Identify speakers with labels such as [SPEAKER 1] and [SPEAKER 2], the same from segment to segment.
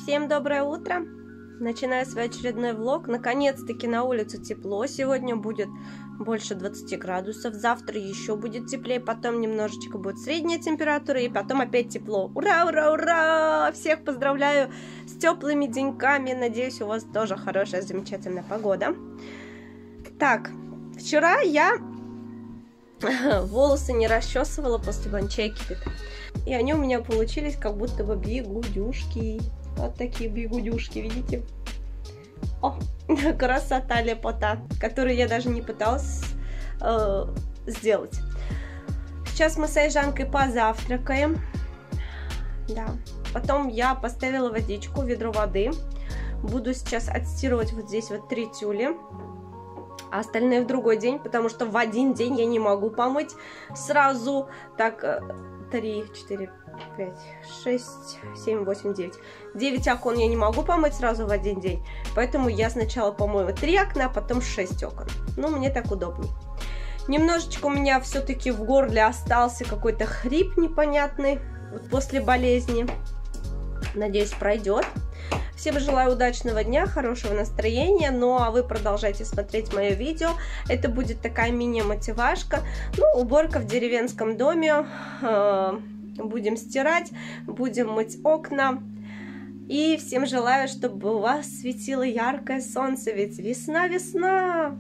[SPEAKER 1] Всем доброе утро! Начинаю свой очередной влог. Наконец-таки на улице тепло. Сегодня будет больше 20 градусов. Завтра еще будет теплее. Потом немножечко будет средняя температура. И потом опять тепло. Ура, ура, ура! Всех поздравляю с теплыми деньками. Надеюсь, у вас тоже хорошая, замечательная погода. Так, вчера я волосы не расчесывала после банчайки. И они у меня получились как будто бы бигудюшки. Вот такие бигудюшки, видите? О, красота, лепота, которую я даже не пыталась сделать. Сейчас мы с Айжанкой позавтракаем. Да. Потом я поставила водичку, ведро воды. Буду сейчас отстирывать вот здесь вот 3 тюли. А остальные в другой день, потому что в один день я не могу помыть сразу. Так, 3, 4, 5, 6, 7, 8, 9. 9 окон я не могу помыть сразу в один день. Поэтому я сначала помою 3 окна, а потом 6 окон. Ну, мне так удобнее. Немножечко у меня все-таки в горле остался какой-то хрип непонятный. Вот после болезни. Надеюсь, пройдет. Всем желаю удачного дня, хорошего настроения. Ну, а вы продолжайте смотреть мое видео. Это будет такая мини-мотивашка. Ну, уборка в деревенском доме. Будем стирать, будем мыть окна. И всем желаю, чтобы у вас светило яркое солнце. Ведь весна, весна!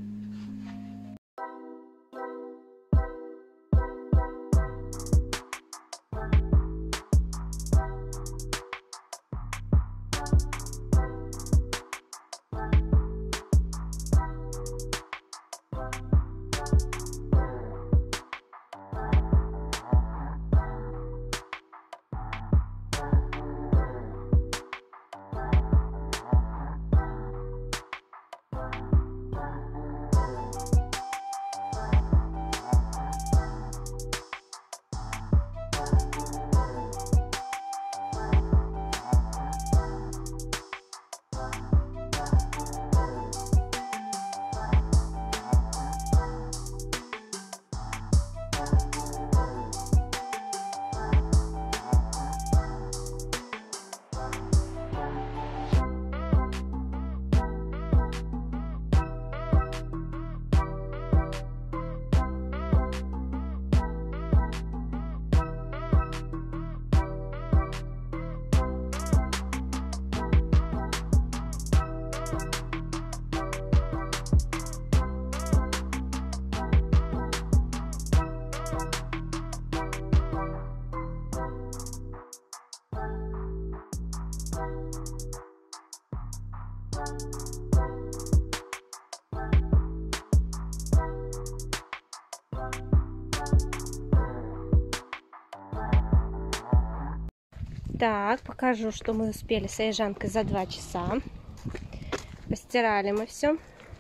[SPEAKER 1] Так, покажу, что мы успели с Айжанкой за 2 часа. Постирали мы все.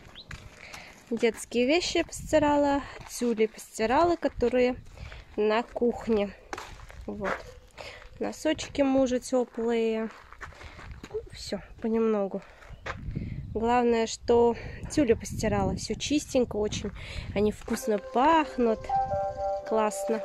[SPEAKER 1] Детские вещи постирала, тюли постирала, которые на кухне. Вот. Носочки мужа теплые. Все, понемногу. Главное, что тюли постирала. Все чистенько очень. Они вкусно пахнут. Классно.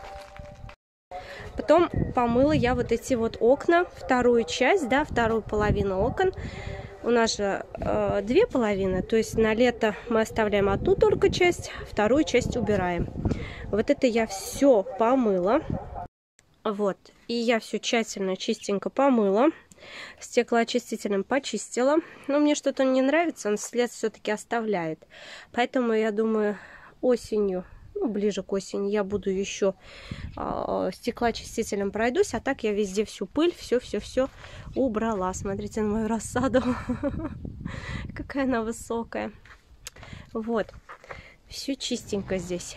[SPEAKER 1] Потом помыла я вот эти вот окна, вторую часть, да, вторую половину окон. У нас же 2 половины, то есть на лето мы оставляем одну только часть, вторую часть убираем. Вот это я все помыла. Вот, и я все тщательно, чистенько помыла. Стеклоочистителем почистила. Но мне что-то не нравится, он след все-таки оставляет. Поэтому я думаю, осенью, ну, ближе к осени, я буду еще стеклоочистителем пройдусь, а так я везде всю пыль, все убрала. Смотрите на мою рассаду, какая она высокая. Вот, все чистенько здесь.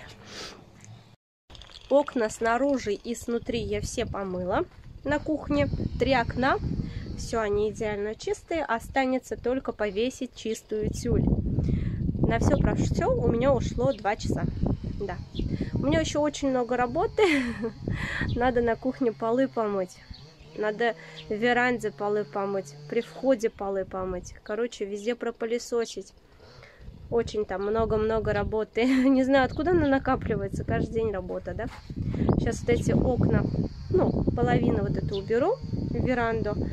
[SPEAKER 1] Окна снаружи и снутри я все помыла на кухне. 3 окна, все они идеально чистые, останется только повесить чистую тюль. На все про все у меня ушло 2 часа. Да. У меня еще очень много работы. Надо на кухне полы помыть. Надо в веранде полы помыть. При входе полы помыть. Короче, везде пропылесосить. Очень там много-много работы. Не знаю, откуда она накапливается. Каждый день работа, да? Сейчас вот эти окна, ну, половину вот эту уберу, веранду.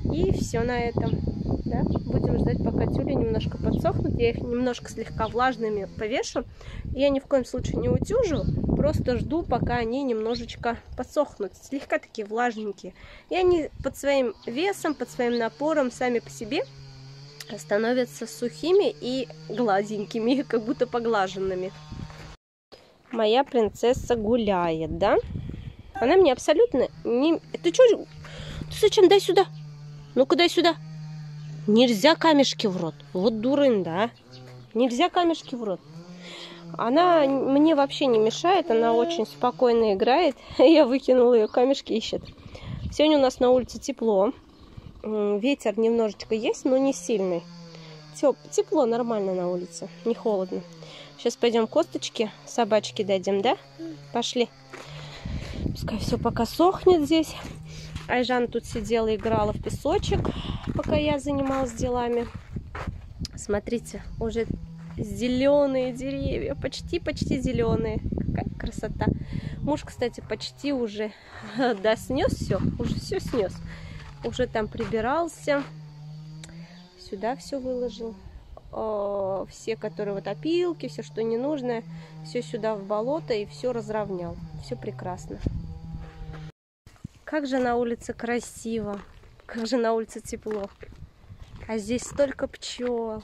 [SPEAKER 1] И все на этом. Да? Будем ждать, пока тюли немножко подсохнут. Я их немножко слегка влажными повешу. Я ни в коем случае не утюжу. Просто жду, пока они немножечко подсохнут. Слегка такие влажненькие. И они под своим весом, под своим напором сами по себе становятся сухими и гладенькими, как будто поглаженными. Моя принцесса гуляет, да? Она мне абсолютно не... Ты что? Ты зачем? Дай сюда. Ну-ка, дай сюда. Нельзя камешки в рот. Вот дурында. Нельзя камешки в рот. Она мне вообще не мешает. Она очень спокойно играет. Я выкинула ее, камешки ищет. Сегодня у нас на улице тепло. Ветер немножечко есть, но не сильный. Тепло, нормально на улице. Не холодно. Сейчас пойдем косточки собачке дадим, да? Пошли. Пускай все пока сохнет здесь. Айжан тут сидела, играла в песочек, пока я занималась делами. Смотрите, уже зеленые деревья, почти зеленые. Какая красота. Муж, кстати, почти уже снес все, уже все снес. Уже там прибирался, сюда все выложил. Все, которые вот опилки, все, что не нужно, все сюда в болото и все разровнял. Все прекрасно. Как же на улице красиво, как же на улице тепло. А здесь столько пчел.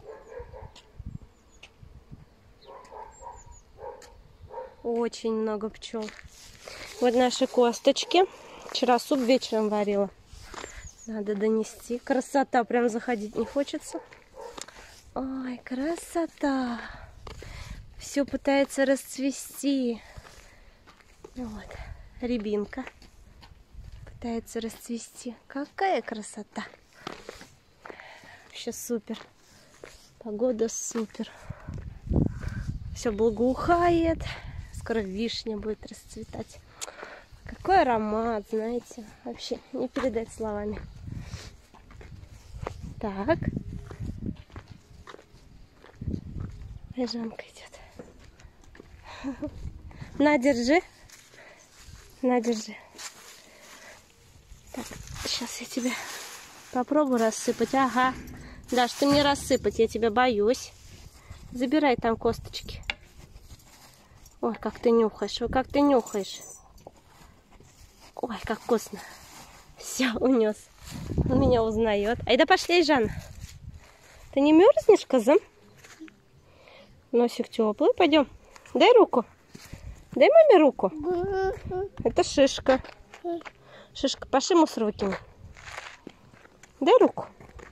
[SPEAKER 1] Очень много пчел. Вот наши косточки. Вчера суп вечером варила. Надо донести. Красота, прям заходить не хочется. Ой, красота. Все пытается расцвести. Вот, рябинка пытается расцвести. Какая красота. Вообще супер. Погода супер. Все благоухает. Скоро вишня будет расцветать. Какой аромат, знаете. Вообще не передать словами. Так. Айжанка идет. На, держи. На, держи. Так, сейчас я тебя попробую рассыпать. Ага. Да, что мне рассыпать? Я тебя боюсь. Забирай там косточки. Ой, как ты нюхаешь. Ой, как ты нюхаешь. Ой, как вкусно. Все, унес. Он меня узнает. Айда пошли, Жанна. Ты не мерзнешь, коза? Носик теплый. Пойдем. Дай руку. Дай маме руку. Это шишка. Шишка, пошли мусор выкинь. Дай руку.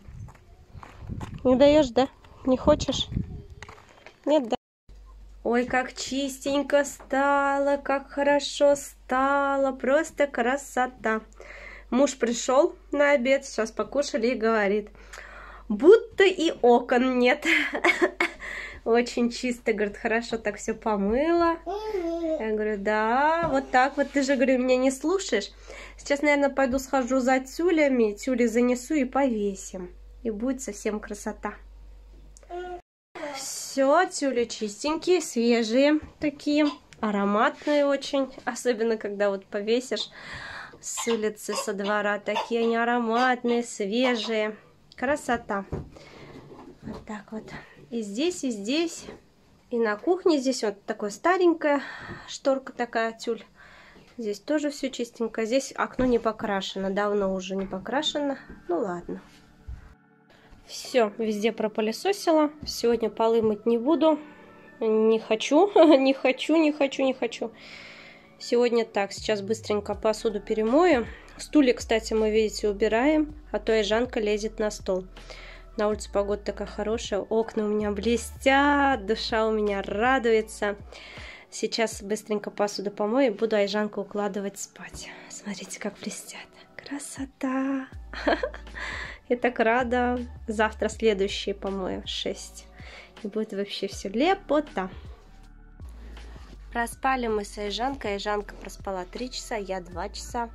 [SPEAKER 1] Не даешь, да? Не хочешь? Нет, да? Ой, как чистенько стало, как хорошо стало. Просто красота. Муж пришел на обед, сейчас покушали и говорит: будто и окон нет. Очень чисто, говорит, хорошо так все помыла. Я говорю, да, вот так вот. Ты же, говорю, меня не слушаешь. Сейчас, наверное, пойду схожу за тюлями, тюли занесу и повесим. И будет совсем красота. Все, тюли чистенькие, свежие такие, ароматные очень. Особенно, когда вот повесишь с улицы, со двора. Такие они ароматные, свежие. Красота. Вот так вот. И здесь, и здесь. И на кухне здесь вот такая старенькая шторка такая, тюль. Здесь тоже все чистенько. Здесь окно не покрашено. Давно уже не покрашено. Ну ладно. Все, везде пропылесосила. Сегодня полы мыть не буду. Не хочу, не хочу. Сегодня так, сейчас быстренько посуду перемою. Стулья, кстати, мы, видите, убираем, а то Айжанка лезет на стол. На улице погода такая хорошая, окна у меня блестят, душа у меня радуется. Сейчас быстренько посуду помою и буду Айжанку укладывать спать. Смотрите, как блестят. Красота! Я так рада. Завтра следующие помою, 6. И будет вообще все лепота. Проспали мы с Айжанкой. Айжанка проспала 3 часа, я 2 часа.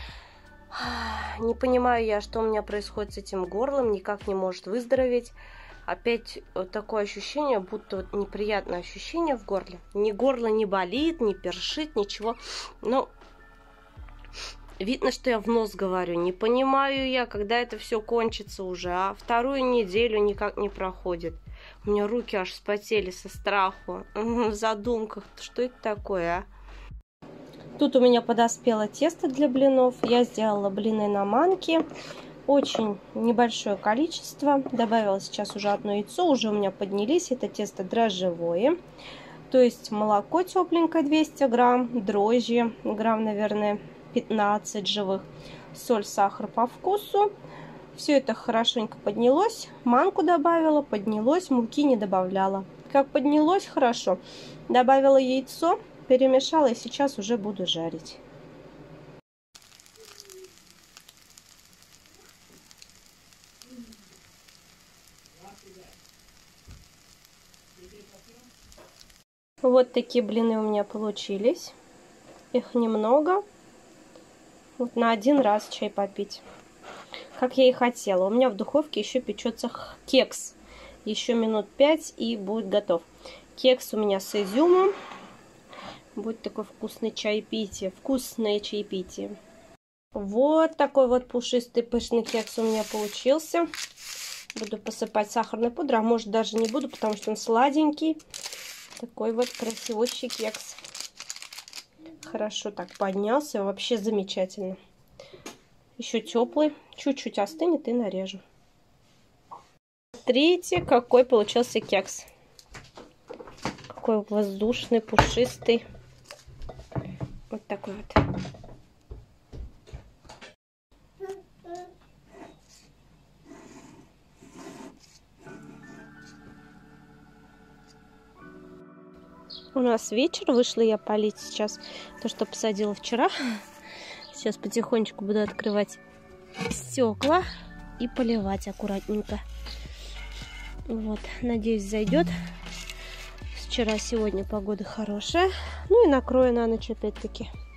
[SPEAKER 1] Не понимаю я, что у меня происходит с этим горлом. Никак не может выздороветь. Опять вот такое ощущение, будто вот неприятное ощущение в горле. Ни горло не болит, не першит, ничего. Но Видно, что я в нос говорю. Не понимаю я, когда это все кончится уже, а вторую неделю никак не проходит. У меня руки аж вспотели со страху. В задумках. Что это такое, а? Тут у меня подоспело тесто для блинов. Я сделала блины на манке. Очень небольшое количество. Добавила сейчас уже одно яйцо. Уже у меня поднялись. Это тесто дрожжевое. То есть молоко тепленькое 200 грамм. Дрожжи грамм, наверное, 15 живых. Соль, сахар по вкусу. Все это хорошенько поднялось. Манку добавила, поднялось. Муки не добавляла. Как поднялось, хорошо. Добавила яйцо, перемешала и сейчас уже буду жарить. Вот такие блины у меня получились. Их немного. Вот на один раз чай попить. Как я и хотела. У меня в духовке еще печется кекс. Еще минут 5 и будет готов. Кекс у меня с изюмом. Будет такой вкусный чаепитие. Вкусное чаепитие. Вот такой вот пушистый пышный кекс у меня получился. Буду посыпать сахарной пудрой. А может даже не буду, потому что он сладенький. Такой вот красивущий кекс. Хорошо так поднялся. Вообще замечательно. Еще теплый. Чуть-чуть остынет и нарежу. Смотрите, какой получился кекс. Какой воздушный, пушистый. Вот такой вот. У нас вечер. Вышла я полить сейчас то, что посадила вчера. Сейчас потихонечку буду открывать стекла и поливать аккуратненько. Вот, надеюсь, зайдет. Вчера, сегодня погода хорошая. Ну и накрою на ночь опять-таки.